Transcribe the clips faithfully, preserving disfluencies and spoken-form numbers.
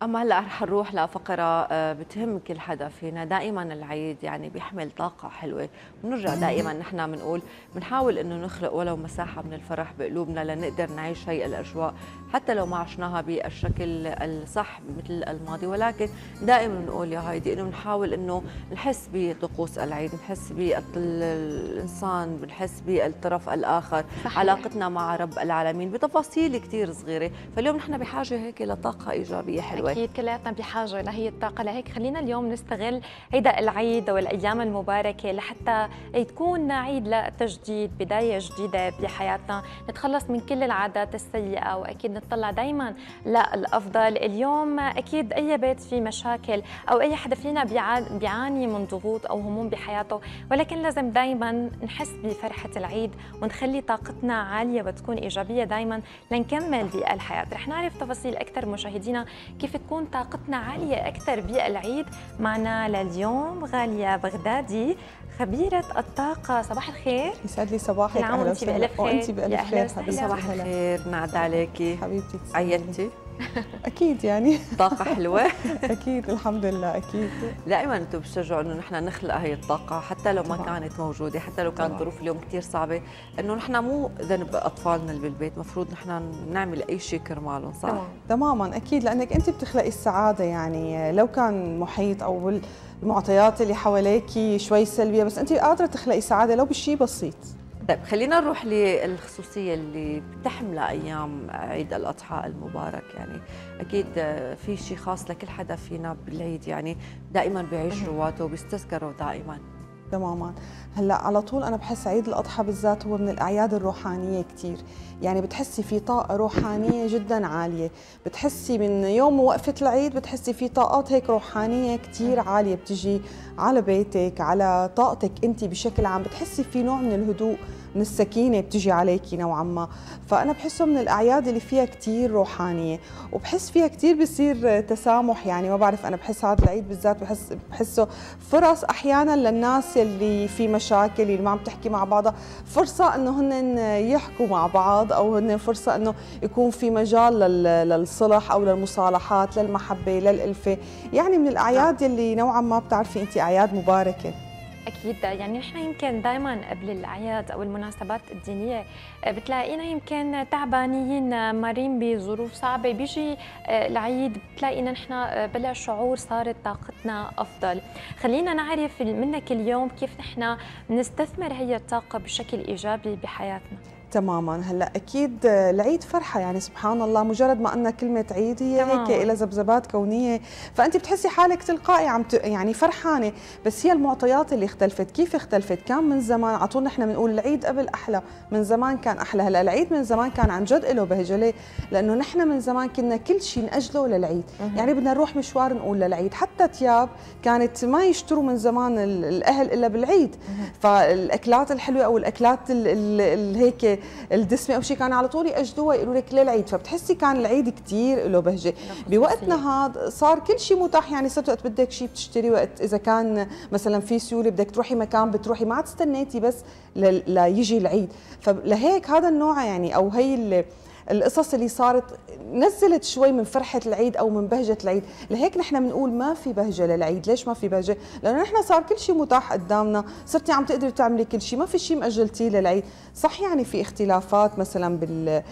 أما هلا رح نروح لفقرة آه، بتهم كل حدا فينا. دائما العيد يعني بيحمل طاقة حلوة، بنرجع دائما نحن بنقول بنحاول إنه نخلق ولو مساحة من الفرح بقلوبنا لنقدر نعيش هي الأجواء حتى لو ما عشناها بالشكل الصح مثل الماضي، ولكن دائما بنقول يا هايدي إنه بنحاول إنه نحس بطقوس العيد، نحس بالإنسان، بنحس بالطرف الآخر، صحيح. علاقتنا مع رب العالمين بتفاصيل كثير صغيرة. فاليوم نحن بحاجة هيك لطاقة إيجابية حلوة. أكيد كلياتنا بحاجة لهي الطاقة، لهيك خلينا اليوم نستغل هيدا العيد والأيام المباركة لحتى تكون عيد لتجديد، بداية جديدة بحياتنا، نتخلص من كل العادات السيئة وأكيد نطلع دايما للأفضل. اليوم أكيد أي بيت فيه مشاكل أو أي حدا فينا بيعاني من ضغوط أو هموم بحياته، ولكن لازم دايما نحس بفرحة العيد ونخلي طاقتنا عالية وتكون إيجابية دايما لنكمل بالحياة. رح نعرف تفاصيل أكثر مشاهدينا كيف تكون طاقتنا عالية أكثر بالعيد. معنا لليوم غالية بغدادي خبيرة الطاقة. صباح الخير. يسعد لي صباحك. كل عام وانت بألف خير. وانت بألف خير حبيبتي. صباح الخير، نعد عليكي حبيبتي. عيدتي؟ اكيد يعني طاقة حلوة. اكيد الحمد لله. اكيد دائما انتم بتشجعوا انه نحن نخلق هي الطاقة حتى لو ما طبعا. كانت موجودة، حتى لو كانت ظروف اليوم كثير صعبة، انه نحن مو ذنب اطفالنا اللي بالبيت، مفروض نحن نعمل اي شيء كرمالهم، صح؟ تمام. تماما اكيد، لانك انت بتخلقي السعادة. يعني لو كان محيط او المعطيات اللي حواليكي شوي سلبية، بس انت قادرة تخلقي سعادة لو بشيء بسيط. طيب خلينا نروح للخصوصية اللي بتحملها أيام عيد الأضحى المبارك. يعني أكيد في شيء خاص لكل حدا فينا بالعيد، يعني دائما بيعيش رواته وبيستذكره دائما. تماما. هلا على طول انا بحس عيد الاضحى بالذات هو من الاعياد الروحانيه كثير، يعني بتحسي في طاقه روحانيه جدا عاليه، بتحسي من يوم وقفه العيد بتحسي في طاقات هيك روحانيه كثير عاليه بتجي على بيتك، على طاقتك انت بشكل عام، بتحسي في نوع من الهدوء، من السكينه بتجي عليكي نوعا ما. فانا بحسه من الاعياد اللي فيها كثير روحانيه، وبحس فيها كثير بصير تسامح. يعني ما بعرف، انا بحس هذا العيد بالذات بحس بحسه فرص احيانا للناس اللي في مشاكل، اللي ما عم تحكي مع بعضها، فرصه انه هن يحكوا مع بعض، او هن فرصه انه يكون في مجال للصلح او للمصالحات، للمحبه، للالفه. يعني من الاعياد اللي نوعا ما بتعرفي انت اعياد مباركه. أكيد. يعني نحن يمكن دائما قبل الأعياد أو المناسبات الدينية بتلاقينا يمكن تعبانين، مارين بظروف صعبة، بيجي العيد بتلاقينا نحن بلا شعور صارت طاقتنا أفضل. خلينا نعرف منك اليوم كيف نحن نستثمر هي الطاقة بشكل إيجابي بحياتنا. تماما. هلا اكيد العيد فرحه، يعني سبحان الله، مجرد ما قلنا كلمه عيد هي هيك لها ذبذبات كونيه، فانت بتحسي حالك تلقائي عم ت... يعني فرحانه. بس هي المعطيات اللي اختلفت. كيف اختلفت؟ كان من زمان على طول نحن بنقول العيد قبل احلى، من زمان كان احلى. هلا العيد من زمان كان عن جد له بهجه. ليه؟ لانه نحن من زمان كنا كل شيء ناجله للعيد، يعني بدنا نروح مشوار نقول للعيد، حتى ثياب كانت ما يشتروا من زمان الاهل الا بالعيد. فالاكلات الحلوه او الاكلات ال هيك الدسمه او شيء كانوا على طول ياجلوها يقولوا لك للعيد. فبتحسي كان العيد كثير له بهجه. بوقتنا هذا صار كل شيء متاح، يعني صرت وقت بدك شيء بتشتري، وقت اذا كان مثلا في سيوله بدك تروحي مكان بتروحي، ما عاد استنيتي بس ليجي العيد. فلهيك هذا النوع يعني او هي القصص اللي صارت نزلت شوي من فرحة العيد أو من بهجة العيد. لهيك نحن بنقول ما في بهجة للعيد. ليش ما في بهجة؟ لأنه نحن صار كل شيء متاح قدامنا، صرتي عم تقدري تعملي كل شيء، ما في شيء مأجلتيه للعيد. صح يعني في اختلافات مثلا بال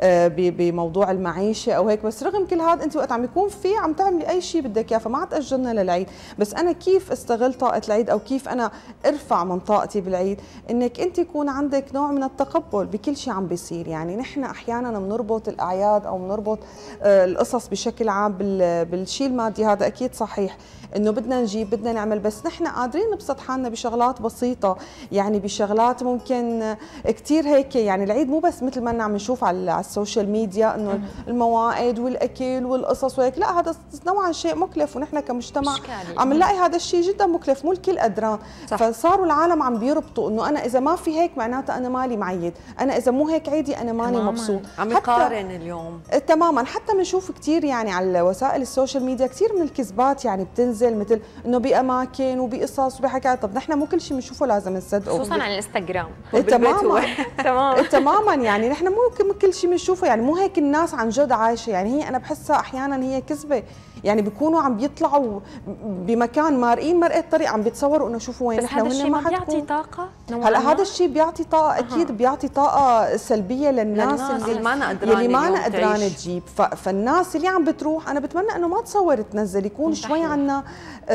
بموضوع المعيشه او هيك، بس رغم كل هذا انت وقت عم يكون في عم تعملي اي شيء بدك اياه، فما تاجلنا للعيد. بس انا كيف استغل طاقه العيد او كيف انا ارفع من طاقتي بالعيد؟ انك انت يكون عندك نوع من التقبل بكل شيء عم بيصير. يعني نحن احيانا بنربط الاعياد او بنربط القصص بشكل عام بالشيء المادي، هذا اكيد صحيح انه بدنا نجيب بدنا نعمل، بس نحن قادرين نبسط حالنا بشغلات بسيطه، يعني بشغلات ممكن كثير هيك. يعني العيد مو بس مثل ما عم نشوف على السوشيال ميديا انه الموائد والاكل والقصص وهيك، لا هذا نوعا شيء مكلف، ونحن كمجتمع عم نلاقي هذا الشيء جدا مكلف، مو الكل قدران. فصاروا العالم عم بيربطوا انه انا اذا ما في هيك معناتها انا مالي معيد، انا اذا مو هيك عيدي انا ماني مبسوط. عم يقارن اليوم. تماما. حتى بنشوف كثير يعني على وسائل السوشيال ميديا كثير من الكذبات يعني بتنزل، مثل انه باماكن وبقصص وبحكايات. طب نحن مو كل شيء بنشوفه لازم نصدقه، خصوصا على الانستغرام. تماما. تماما تماما. يعني نحن مو كل شيء بنشوفه يعني مو هيك الناس عن جد عايشه، يعني هي انا بحسها احيانا هي كذبه، يعني بيكونوا عم بيطلعوا بمكان مارقين مرقه طريق عم بيتصوروا انه شوفوا وين نحن، بس هذا الشيء ما بيعطي طاقه. هلا هذا الشيء بيعطي طاقه اكيد، أه. بيعطي طاقه سلبيه للناس, للناس اللي ما أنا قدرانه اللي ما أنا قدرانه تجيب. فالناس اللي عم بتروح انا بتمنى انه ما تصور تنزل، يكون شوي عنا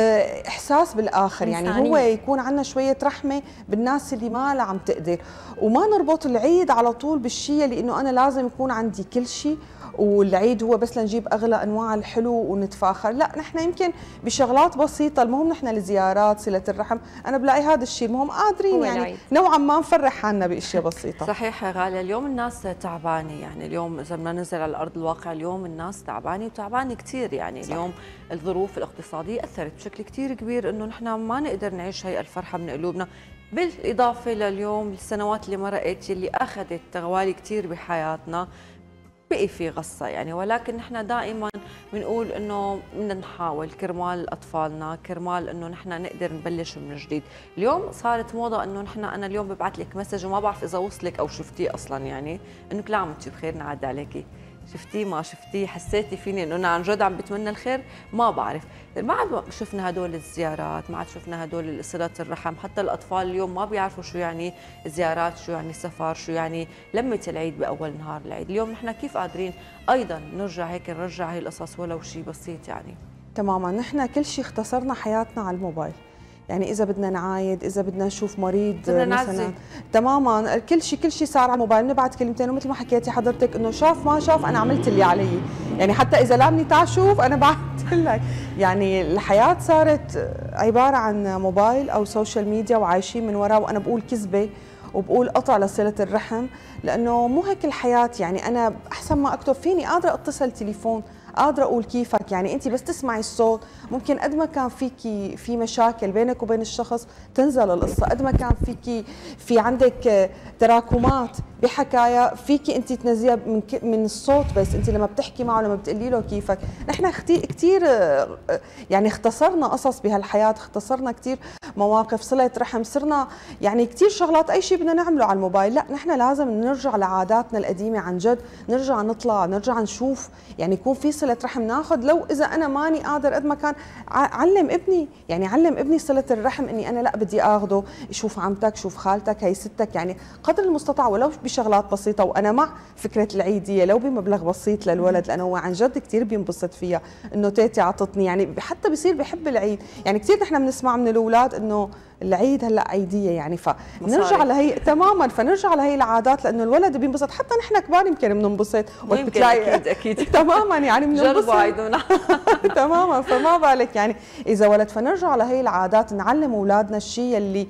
احساس بالاخر، يعني هو يكون عنا شويه رحمه بالناس اللي ما لها عم تقدر، وما نربط العيد على طول بالشيء لانه انا لازم يكون عندي كل شيء والعيد هو بس لنجيب اغلى انواع الحلو ونتفاخر. لا، نحن يمكن بشغلات بسيطه، المهم نحن الزيارات، صله الرحم، انا بلاقي هذا الشيء المهم قادرين يعني العيد. نوعا ما نفرح حالنا باشياء بسيطه. صحيح يا غاليه، اليوم الناس تعبانه، يعني اليوم اذا بدنا ننزل على ارض الواقع اليوم الناس تعبانه وتعبانه كثير، يعني صح. اليوم الظروف الاقتصاديه اثرت بشكل كثير كبير انه نحن ما نقدر نعيش هي الفرحه من قلوبنا، بالاضافه لليوم السنوات اللي مرقت اللي اخذت تغوالي كثير بحياتنا، بقي في غصة يعني. ولكن نحن دائما بنقول انه بدنا نحاول كرمال اطفالنا، كرمال انه نحن نقدر نبلش من جديد. اليوم صارت موضه انه نحن انا اليوم ببعث لك مسج وما بعرف اذا وصلك او شفتيه اصلا، يعني انه كل عام وانت بخير، نعد عليكي، شفتيه ما شفتيه، حسيتي فيني انه انا عن جد عم بتمنى الخير، ما بعرف. ما عاد شفنا هدول الزيارات، ما عاد شفنا هدول صلة الرحم، حتى الاطفال اليوم ما بيعرفوا شو يعني زيارات، شو يعني سفر، شو يعني لمة العيد باول نهار العيد. اليوم نحن كيف قادرين ايضا نرجع هيك نرجع هي القصص ولو شيء بسيط يعني؟ تماما، نحن كل شيء اختصرنا حياتنا على الموبايل، يعني اذا بدنا نعايد، اذا بدنا نشوف مريض مثلا، تماما كل شيء كل شيء صار على الموبايل، بنبعث كلمتين ومثل ما حكيتي حضرتك انه شاف ما شاف انا عملت اللي علي، يعني حتى اذا لامني تعال شوف انا بعثت لك. يعني الحياه صارت عباره عن موبايل او سوشيال ميديا وعايشين من وراه، وانا بقول كذبه وبقول قطع لصله الرحم، لانه مو هيك الحياه. يعني انا احسن ما اكتب فيني قادره اتصل تليفون، قادره اقول كيفك، يعني انت بس تسمعي الصوت ممكن قد ما كان فيكي في مشاكل بينك وبين الشخص تنزل القصه، قد ما كان فيكي في عندك تراكمات بحكايه فيكي انت تنزليها من من الصوت، بس انت لما بتحكي معه لما بتقولي له كيفك. نحن كثير يعني اختصرنا قصص بهالحياه، اختصرنا كثير مواقف، صله رحم، صرنا يعني كثير شغلات اي شيء بدنا نعمله على الموبايل. لا، نحن لازم نرجع لعاداتنا القديمه عن جد، نرجع نطلع، نرجع نشوف، يعني يكون في صله رحم، ناخذ لو اذا انا ماني قادر قد ما كان علم ابني، يعني علم ابني صله الرحم، اني انا لا بدي اخذه شوف عمتك، شوف خالتك، هي ستك، يعني قدر المستطاع ولو بشغلات بسيطه. وانا مع فكره العيديه لو بمبلغ بسيط للولد، لانه هو عن جد كثير بينبسط فيها، انه تيتي عطتني، يعني حتى بصير بحب العيد. يعني كثير نحن بنسمع من الاولاد انه العيد هلا عيديه، يعني فنرجع لهي تماما، فنرجع لهي العادات، لانه الولد بينبسط، حتى نحن كبار يمكن بننبسط وقت بتلاقي اكيد اكيد تماما يعني بننبسط عيدونا تماما. فما بالك يعني اذا ولد، فنرجع لهي العادات، نعلم اولادنا الشيء اللي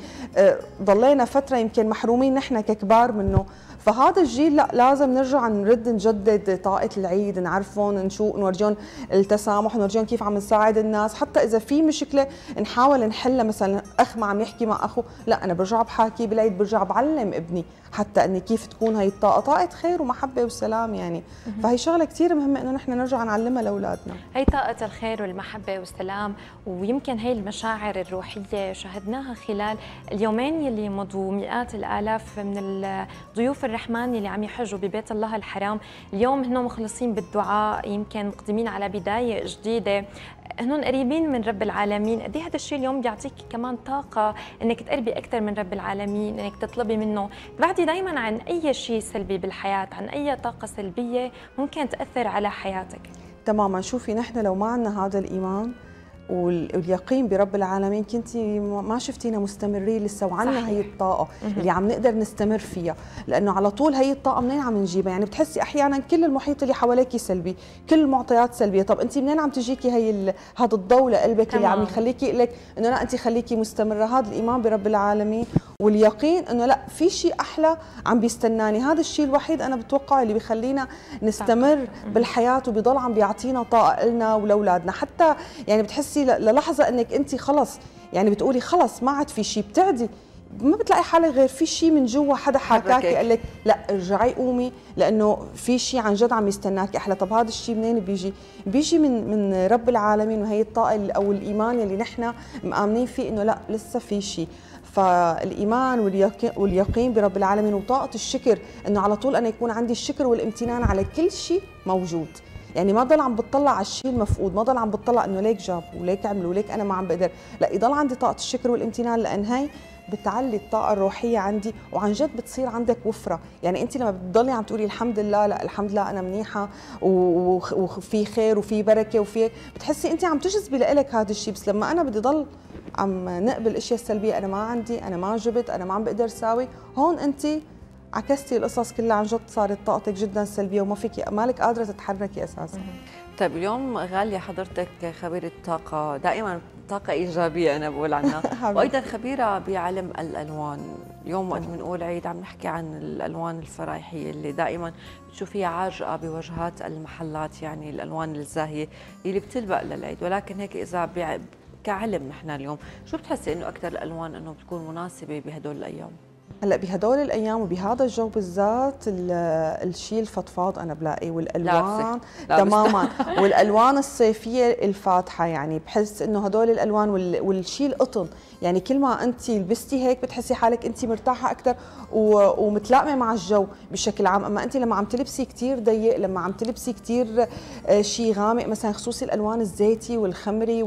ضلينا فتره يمكن محرومين نحن ككبار منه. فهذا الجيل لا، لازم نرجع نرد نجدد طاقة العيد، نعرفهم، نشوف، نورجون التسامح، نورجون كيف عم نساعد الناس، حتى إذا في مشكلة نحاول نحلها. مثلا أخ ما عم يحكي مع أخوه، لا أنا برجع بحاكي بالعيد، برجع بعلم ابني حتى أني كيف تكون هي الطاقة، طاقة خير ومحبة وسلام يعني. فهي شغلة كثير مهمة إنه نحن نرجع نعلمها لأولادنا، هي طاقة الخير والمحبة والسلام. ويمكن هي المشاعر الروحية شاهدناها خلال اليومين يلي مضوا، مئات الآلاف من الضيوف الرحمن اللي عم يحجوا ببيت الله الحرام، اليوم هن مخلصين بالدعاء، يمكن مقدمين على بداية جديدة، هن قريبين من رب العالمين. قد ايه هذا الشيء اليوم بيعطيك كمان طاقة انك تقربي اكثر من رب العالمين، انك تطلبي منه، تبعدي دائما عن اي شيء سلبي بالحياة، عن اي طاقة سلبية ممكن تأثر على حياتك. تماما. شوفي نحن لو ما عندنا هذا الإيمان واليقين برب العالمين كنتي ما شفتينا مستمرين لسه، وعنا هي الطاقه اللي عم نقدر نستمر فيها، لانه على طول هي الطاقه منين عم نجيبها؟ يعني بتحسي احيانا كل المحيط اللي حواليكي سلبي، كل المعطيات سلبيه، طب انت منين عم تجيكي هي هذا الضوء لقلبك اللي عم يخليكي لك انه لا انت خليكي مستمره؟ هذا الايمان برب العالمين واليقين انه لا في شيء احلى عم بيستناني، هذا الشيء الوحيد انا بتوقع اللي بيخلينا نستمر بالحياه وبيضل عم بيعطينا طاقه لنا ولاولادنا. حتى يعني بتحسي للحظه انك انت خلص يعني بتقولي خلص ما عاد في شيء، بتعدي ما بتلاقي حالك غير في شيء من جوا حدا حكاكي قال لك لا ارجعي قومي لانه في شيء عن جد عم يستناكي احلى. طب هذا الشيء منين بيجي؟ بيجي من من رب العالمين، وهي الطاقه او الايمان اللي نحن مآمنين فيه انه لا لسه في شيء. فالايمان واليقين واليقين برب العالمين وطاقه الشكر، انه على طول انا يكون عندي الشكر والامتنان على كل شيء موجود. يعني ما ضل عم بتطلع على الشيء المفقود، ما ضل عم بتطلع انه ليك جاب وليك عمل وليك انا ما عم بقدر، لا يضل عندي طاقه الشكر والامتنان، لان هي بتعلي الطاقه الروحيه عندي، وعن جد بتصير عندك وفره. يعني انت لما بتضلي عم تقولي الحمد لله، لا الحمد لله انا منيحه وفي خير وفي بركه وفي، بتحسي انت عم تجذبي لك هذا الشيء. بس لما انا بدي ضل عم نقبل الاشياء السلبيه، انا ما عندي، انا ما جبت، انا ما عم بقدر ساوي، هون انت عكستي القصص كلها، عن جد صارت طاقتك جدا سلبيه وما فيك مالك قادره تتحركي اساسا. طيب اليوم غالية حضرتك خبيرة طاقة، دائما طاقة إيجابية أنا بقول عنها وأيضا خبيرة بعلم الألوان. اليوم وقت بنقول عيد عم نحكي عن الألوان الفرايحية اللي دائما بتشوفيها عاجقة بوجهات المحلات، يعني الألوان الزاهية اللي بتلبق للعيد، ولكن هيك إذا كعلم نحن اليوم شو بتحسي إنه أكثر الألوان إنه بتكون مناسبة بهدول الأيام؟ هلا بهدول الايام وبهذا الجو بالذات الشيء الفضفاض انا بلاقي، والالوان تماما والالوان الصيفيه الفاتحه، يعني بحس انه هدول الالوان والشيء القطن، يعني كل ما انت لبستي هيك بتحسي حالك انت مرتاحه اكثر ومتلائمه مع الجو بشكل عام. اما انت لما عم تلبسي كثير ضيق، لما عم تلبسي كثير شيء غامق، مثلا خصوصي الالوان الزيتي والخمري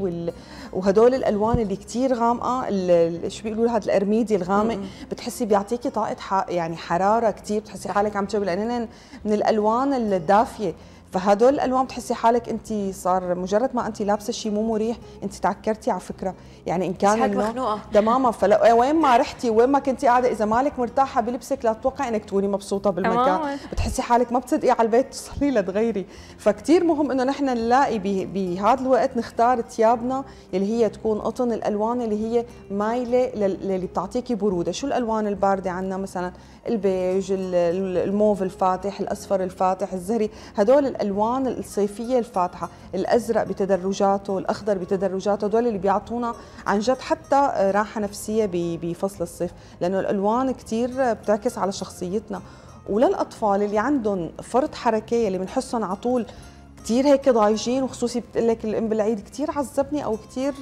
وهدول الالوان اللي كثير غامقه، شو بيقولوا هذا الارميدي الغامق، بتحسي بيعطيكي طاقه يعني حراره كثير، بتحسي حالك عم تشربي، لان من الالوان الدافيه. فهدول الالوان بتحسي حالك انت صار مجرد ما انت لابسه شيء مو مريح انت تعكرتي على فكره، يعني ان كان مخنوقه تماما. فلو وين ما رحتي وين ما كنتي قاعده، اذا مالك مرتاحه بلبسك لا تتوقعي انك تكوني مبسوطه بالمكان، بتحسي حالك ما بتصدقي على البيت تصلي لتغيري. فكتير مهم انه نحن نلاقي بهذا الوقت نختار ثيابنا اللي هي تكون قطن، الالوان اللي هي مايله اللي بتعطيكي بروده. شو الالوان البارده عندنا؟ مثلا البيج، الموف الفاتح، الاصفر الفاتح، الزهري، هدول الالوان الصيفيه الفاتحه، الازرق بتدرجاته، الاخضر بتدرجاته، هدول اللي بيعطونا عن جد حتى راحه نفسيه بفصل الصيف، لانه الالوان كثير بتعكس على شخصيتنا. وللاطفال اللي عندهم فرط حركيه اللي بنحسهم على طول كثير هيك ضايجين، وخصوصي بتقول لك الام بالعيد كثير عذبني او كثير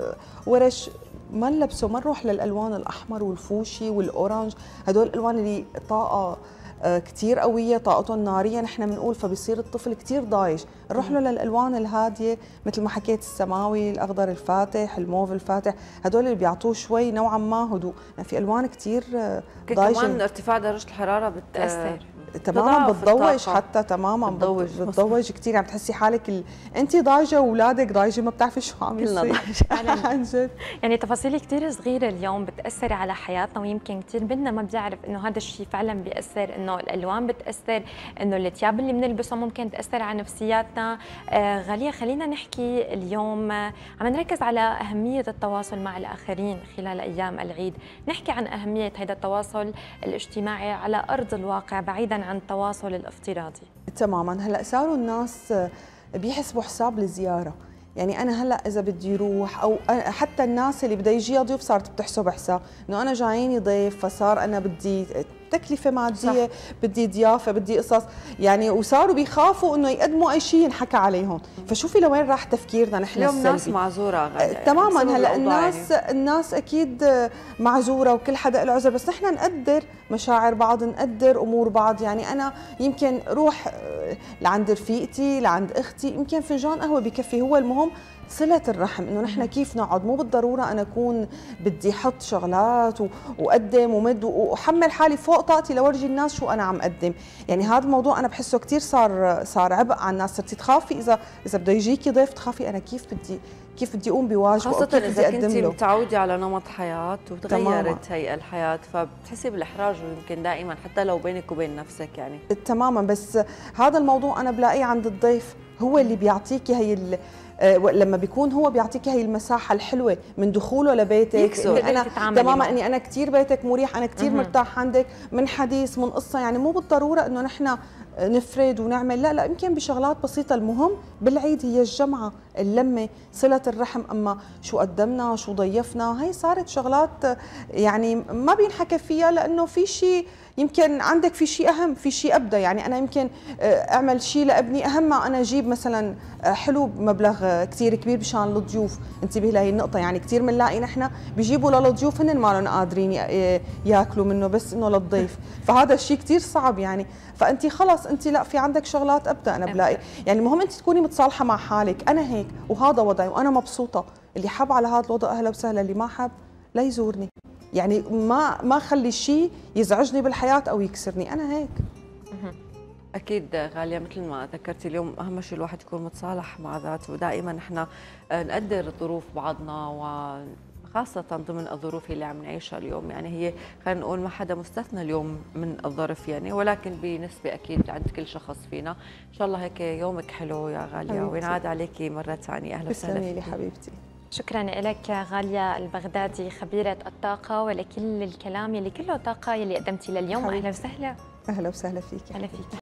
ورش، ما نلبسه، ما نروح للالوان الاحمر والفوشي والاورانج، هدول الالوان اللي طاقه كثير قويه، طاقتهم ناريه نحن بنقول، فبصير الطفل كثير ضايج. نروح له للالوان الهاديه مثل ما حكيت، السماوي، الاخضر الفاتح، الموف الفاتح، هدول اللي بيعطوه شوي نوعا ما هدوء، يعني في الوان كثير ضايجه. كمان ارتفاع درجه الحراره بتاثر تماما، بتضوج حتى، تماما بتضوج كثير، يعني بتحسي حالك ال... انت ضايجه واولادك ضايجين، ما بتعرفي شو عم يصير عن جد. يعني تفاصيل كثير صغيره اليوم بتاثر على حياتنا، ويمكن كثير منا ما بيعرف انه هذا الشيء فعلا بياثر، انه الالوان بتاثر، انه الثياب اللي بنلبسها ممكن تاثر على نفسياتنا. آه غاليه، خلينا نحكي اليوم آه عم نركز على اهميه التواصل مع الاخرين خلال ايام العيد، نحكي عن اهميه هذا التواصل الاجتماعي على ارض الواقع بعيدا عن التواصل الافتراضي. تماما. هلا صاروا الناس بيحسبوا حساب الزياره، يعني انا هلا اذا بدي اروح، او حتى الناس اللي بده يجيها ضيوف صارت بتحسب حساب انه انا جاييني ضيف، فصار انا بدي تكلفه ماديه، صح. بدي ضيافه، بدي قصص، يعني وصاروا بيخافوا انه يقدموا اي شيء ينحكى عليهم. فشوفي لوين راح تفكيرنا نحن السلبي. اليوم الناس معذوره يعني تماما. هلا الناس يعني. الناس اكيد معذوره وكل حدا له عذر، بس نحن نقدر مشاعر بعض، نقدر امور بعض. يعني انا يمكن روح لعند رفيقتي، لعند اختي، يمكن فنجان قهوه بكفي. هو المهم صلة الرحم، انه نحن كيف نقعد، مو بالضروره انا اكون بدي احط شغلات واقدم ومد واحمل حالي فوق طاقتي لورجي الناس شو انا عم اقدم. يعني هذا الموضوع انا بحسه كثير صار صار عبء على الناس، صرتي تخافي اذا اذا بده يجيكي ضيف، تخافي انا كيف بدي كيف بدي اقوم بواجبه، خاصة إذا كنتي متعودة على نمط حياة وتغيرت هي الحياة، فبتحسي بالإحراج يمكن دائما حتى لو بينك وبين نفسك. يعني تماما. بس هذا الموضوع أنا بلاقيه عند الضيف، هو اللي بيعطيكي هي لما بيكون هو بيعطيكي هي المساحه الحلوه من دخوله لبيتك، إني انا تماما اني انا كثير بيتك مريح، انا كثير مرتاح عندك، من حديث من قصه. يعني مو بالضروره انه نحن نفرد ونعمل، لا لا، يمكن بشغلات بسيطه. المهم بالعيد هي الجمعه، اللمه، صله الرحم، اما شو قدمنا، شو ضيفنا، هي صارت شغلات يعني ما بينحكى فيها، لانه في شيء يمكن عندك في شيء اهم، في شيء ابدا. يعني انا يمكن اعمل شيء لابني اهم ما انا اجيب مثلا حلو بمبلغ كثير كبير مشان الضيوف. انتبه لهي النقطه، يعني كثير بنلاقي نحن بيجيبوا للضيوف هن ما لهم قادرين ياكلوا منه، بس انه للضيف، فهذا الشيء كثير صعب يعني. فانت خلص انت لا، في عندك شغلات ابدا انا بلاقي، يعني المهم انت تكوني متصالحه مع حالك، انا هيك وهذا وضعي وانا مبسوطه. اللي حب على هذا الوضع اهلا وسهلا، اللي ما حب لا يزورني. يعني ما ما خلي شيء يزعجني بالحياه او يكسرني، انا هيك. أكيد غالية، مثل ما ذكرتي اليوم أهم شيء الواحد يكون متصالح مع ذاته، ودائما نحن نقدر ظروف بعضنا، وخاصة ضمن الظروف اللي عم نعيشها اليوم. يعني هي خلينا نقول ما حدا مستثنى اليوم من الظرف يعني، ولكن بنسبة أكيد عند كل شخص فينا. إن شاء الله هيك يومك حلو يا غالية، وينعاد عليكي مرة ثانية. أهلا وسهلا فيكي حبيبتي. شكرا لك غالية البغدادي، خبيرة الطاقة، ولكل الكلام يلي كله طاقة يلي قدمتي لليوم. أهلا وسهلا. أهلا وسهلا فيك. أهلا فيك.